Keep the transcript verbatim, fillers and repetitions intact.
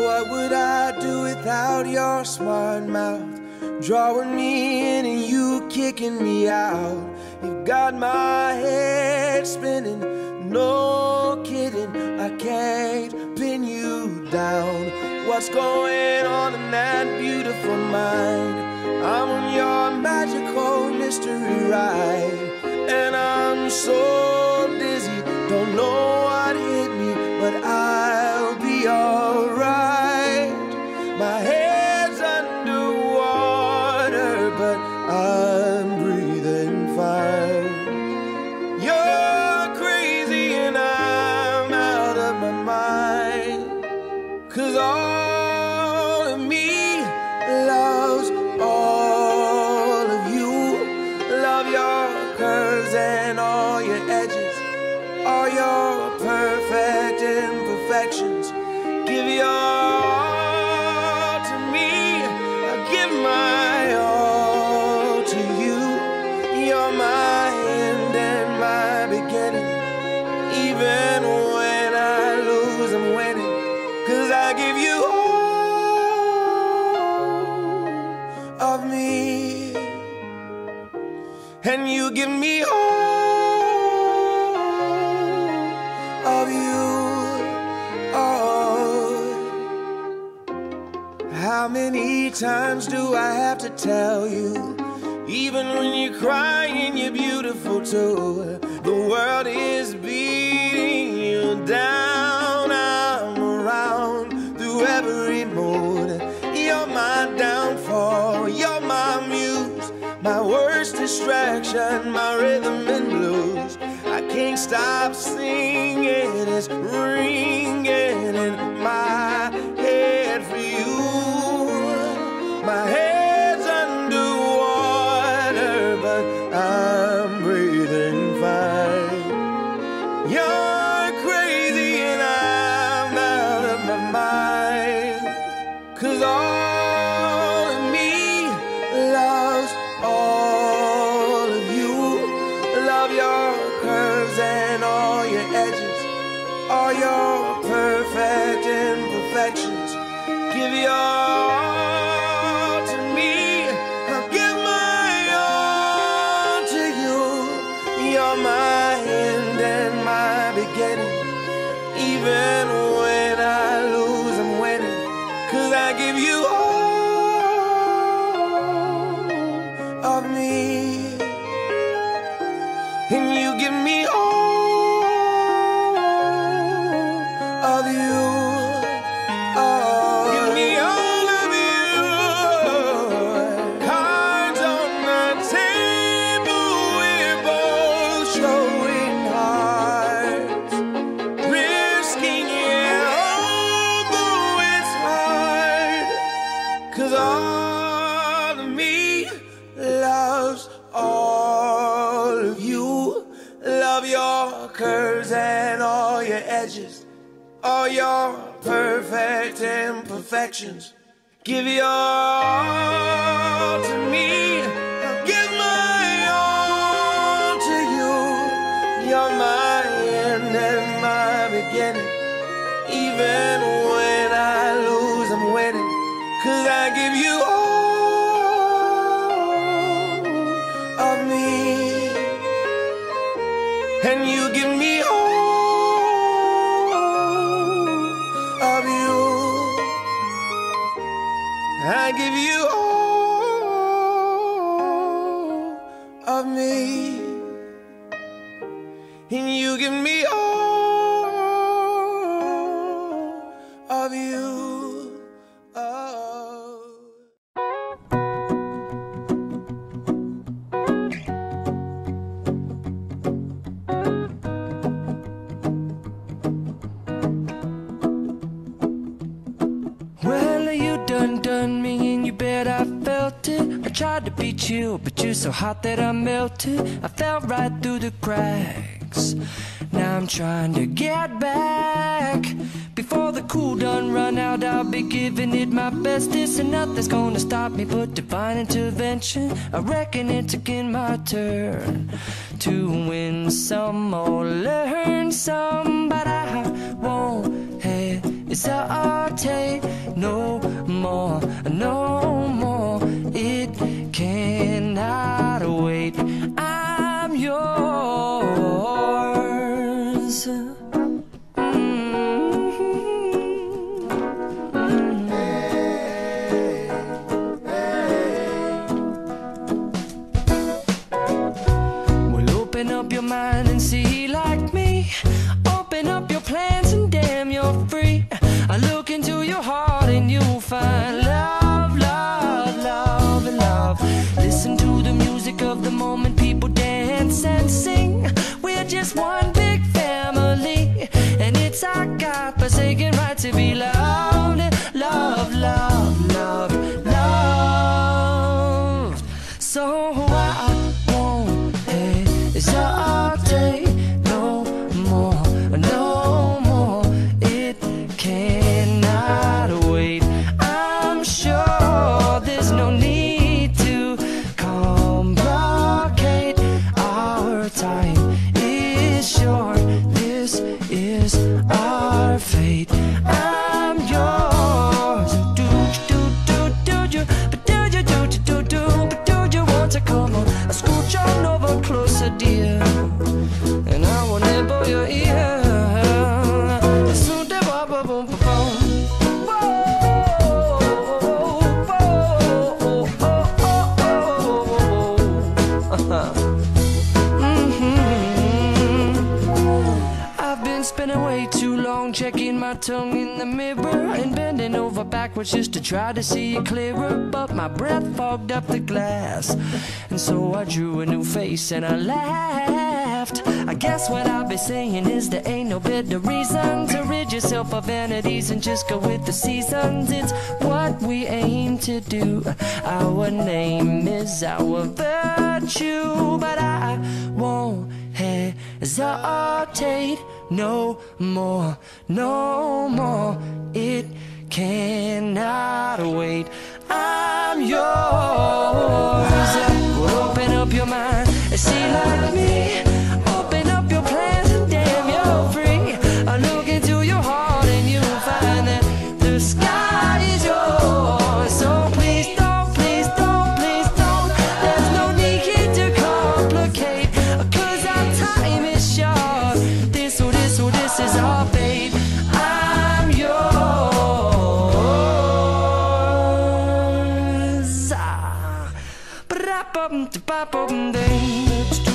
what would I do without your smart mouth? Drawing me in and you kicking me out. You've got my head spinning, no kidding, I can't pin you down. What's going on in that beautiful mind? I'm on your magical mystery ride, and I'm so dizzy, don't know what hit me, but I'll be alright. My head's underwater, but I'm breathing fine. You're crazy and I'm out of my mind, 'cause all of me loves all of you. Love your curves and all your edges, all your perfect imperfections. Give your all to me, I give my all to you. You're my end and my beginning. Even when I lose, I'm winning, 'cause I give you all of me, and you give me all of you. Oh, how many times do I have to tell you? Even when you're crying, you're beautiful too. The world is beating you down. I'm around through every mood. You're my downfall, you're my muse, my worst distraction, my rhythm and blues. I can't stop singing, it's ringing in my head for you. My head's underwater, but I'm breathing fine. You're crazy and I'm out of my mind, 'cause all of me loves all of you. Love your curves and all your edges, all your perfect imperfections. Give your all to me, I'll give my all to you. You're my end and my beginning. Even when I lose, I'm winning, 'cause I give you all of me, and you give me all of you. Oh, give me all of you. Cards on the table, we're both showing hearts, risking it, although it's hard, 'cause all of me loves all of you. Love your curves and all your edges, all your perfect imperfections. Give your all to me, I'll give my all to you. You're my end and my beginning. Even when I lose, I'm winning, 'cause I give you all of me, and you give me all of you. I give you all of me, and you give me all of you. Oh. Well, you done done me and you bet I felt it. I tried to beat you, but you're so hot that I melted. I fell right through the cracks. Now I'm trying to get back. Before the cool done run out, I'll be giving it my bestest, and nothing's gonna stop me but divine intervention. I reckon it's again my turn to win some or learn some, but I won't hesitate. to be loved, loved, loved, loved, loved. So I won't hesitate no more, no more. It cannot wait. I'm sure there's no need to complicate. Our time is short. This is our fate. I'm yours. Do do do do do, but do you do do do, but do you want to come on? I scooch on over closer, dear, and I will nibble your ear. Soon to ba ba boom ba boom. Spending way too long checking my tongue in the mirror and bending over backwards just to try to see it clearer, but my breath fogged up the glass, and so I drew a new face and I laughed. I guess what I'll be saying is there ain't no better reason to rid yourself of vanities and just go with the seasons. It's what we aim to do. Our name is our virtue, but I won't hesitate no more, no more. It cannot wait. I'm yours. Well, open up your mind and see like me. Open up your plans and damn, you're free. I look into your heart and you'll find that the sky is yours. So please don't, please don't, please don't. There's no need here to complicate, 'cause our time is short. This or this or this is our fate. I'm yours. Ah, ba-da-bum-da-ba-bum-ding.